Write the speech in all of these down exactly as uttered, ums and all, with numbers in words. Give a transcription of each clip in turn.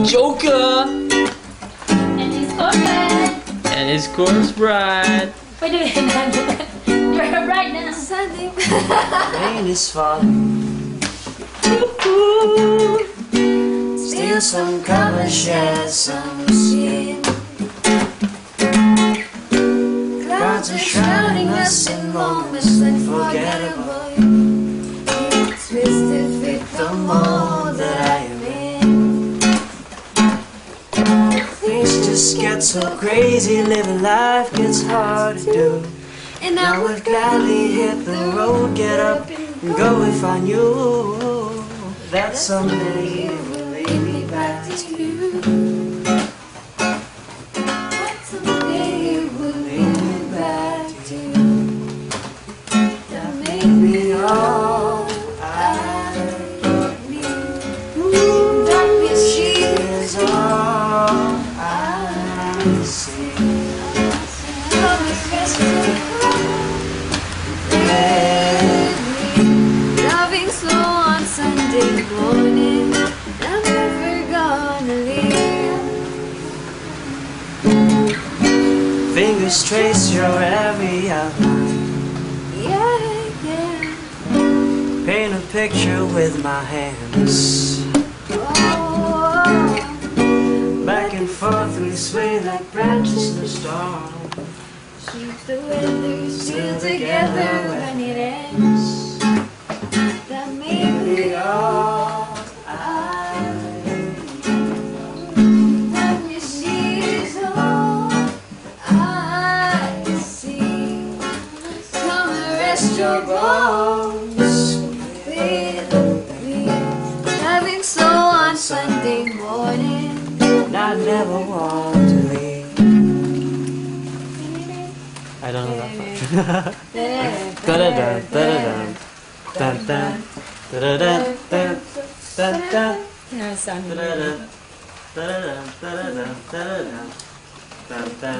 Joker! And his corporate. And his chorus bride. Wait a minute. You're a bride now. Sunday. Rain is falling. Steal some cover, share some skin. Clouds are shrouding us in moments unforgettable. Twisted fit the mold that I am in. Things just get so crazy, living life gets hard to do. And I would gladly hit the road, get up and go if I knew that someday it would lead me back to you. Someday it would lead me back to you. That made me all I need. Darkness, she is all I see. Come and rescue. Driving slow on Sunday morning, I'm never gonna leave. Fingers trace your every outline. Yeah, yeah. Paint a picture with my hands. Oh, back and forth we sway like branches in the storm. Keep the weather still together when it ends. That may be all I need. That you see is all I see. Come and rest your bones with me. Driving slow on Sunday morning, and I never want to leave. I don't know that part. Da-da-da, da-da-da, da-da-da, da-da-da, da-da-da, No, son. da-da-da, da-da-da, da-da-da, da-da-da, da-da-da.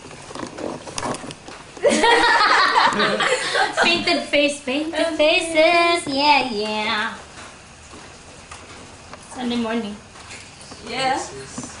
Painted face, painted faces. Yeah, yeah. Sunday morning. Yeah.